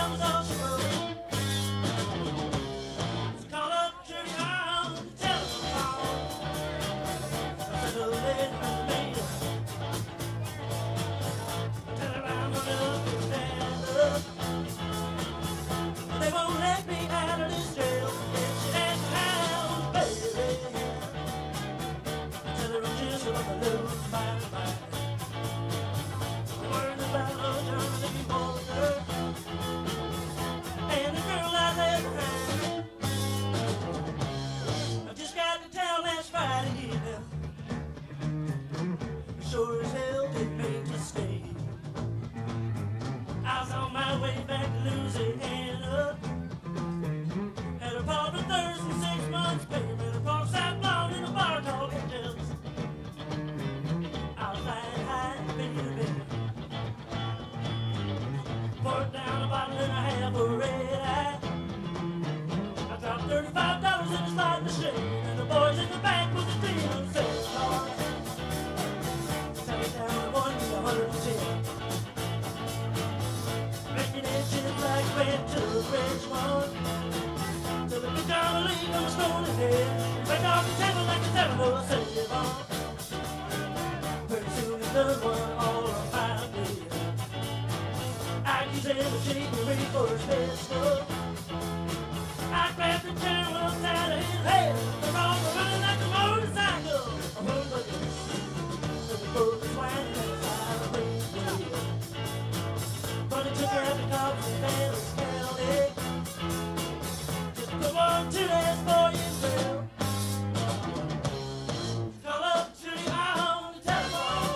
mama don't she know? So call up Trudy on the telephone. I said, oh, lady, man, tell her I'm gonna be stand up. They won't let me out of this jail. It's at the house, baby. Tell her I'm just about to lose my mind. I'm worried about a Johnny Walker and the girl I left behind. I just got to town last Friday evening. Sure as hell didn't mean to stay. I was on my way back to Louisiana. Had a part of Thursday, 6 months payment. A park side blonde in a bar called Hotels. I was flying high, baby. Poured down a bottle and a half of red eye. I dropped $35 in the slot machine, and the boys in the back was a deal of $6. Sat down and won me 110. Drinking engines like went to the French one. Till the big John leave on the stone head. Right off the table like the 707 on. Pretty soon it's done one all of my day. I use every chicory for his best stuff. I grabbed the chair upside of his head. The wrong running like a motorcycle. I was looking at the boat swinging inside the window. But it took her at the cops in Dallas County. Just put 1, 2 days for you, girl. Call up Trudy on the telephone.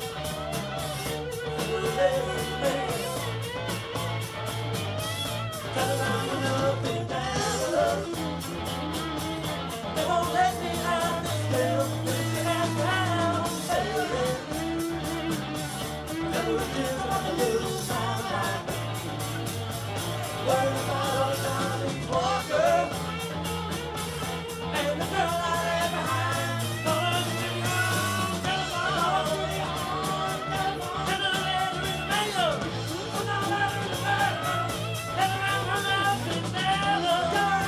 Tell her I'm up and down. They won't let me out of this jail. She has to have baby. Tell her I just want to lose my mind. Worried about Johnny Walker and the girl I left behind. Call her Trudy on the telephone. Tell her the letter in the mail. Put that letter in the mail. Tell her I'm hung up in Dallas.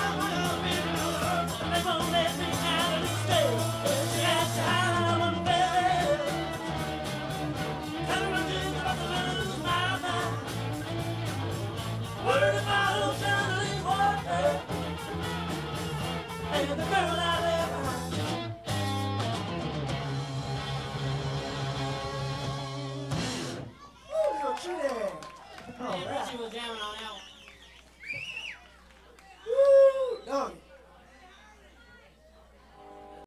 They won't let me out of this jail. She has to have a baby. Tell her I'm just about to lose my mind. Worried about old Johnny Walker and the girl I left behind. Woo, little Trudy. All right. Richie was jamming on that one.